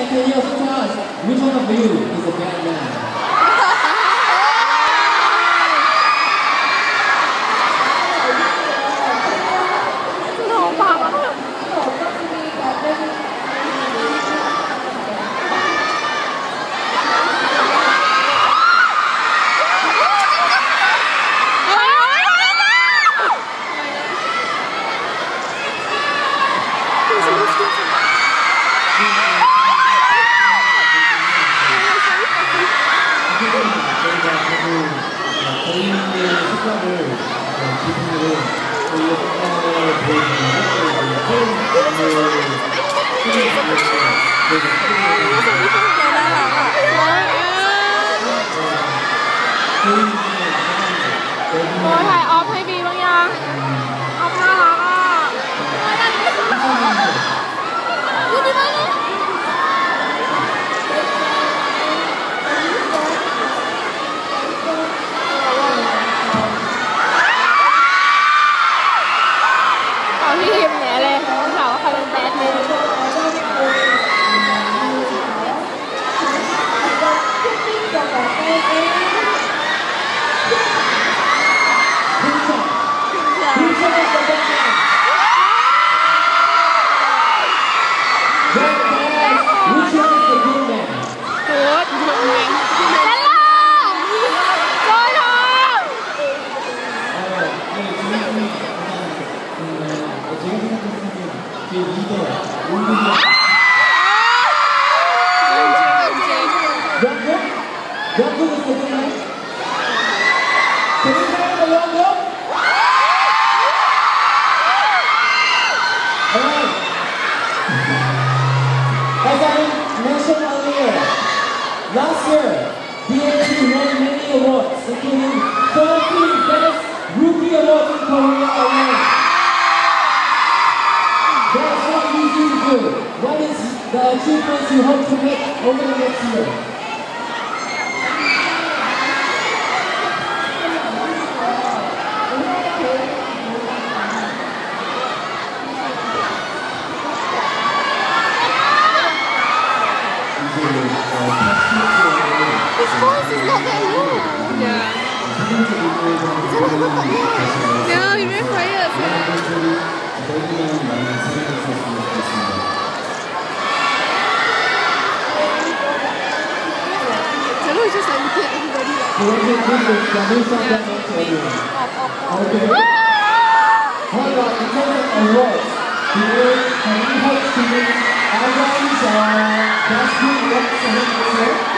can you also tell us which one of you is a bad man? ถ่ายออฟให้บีบ้างยังออฟน่ารักอ่ะดูดิบ้างเลยเอาพี่ฮิมแหนเลยถามว่าใครเป็นแบดแมน As I mentioned earlier, last year, BAP won many awards, including 13 Best Rookie Awards in Korea alone. That's not easy to do. What is the achievements you hope to make over the next year? His voice is not that low. Yeah. No, he's very quiet. Hello, he's just like looking at everybody. Okay. How about in terms of awards? Can you hope to win albums or best group works or something?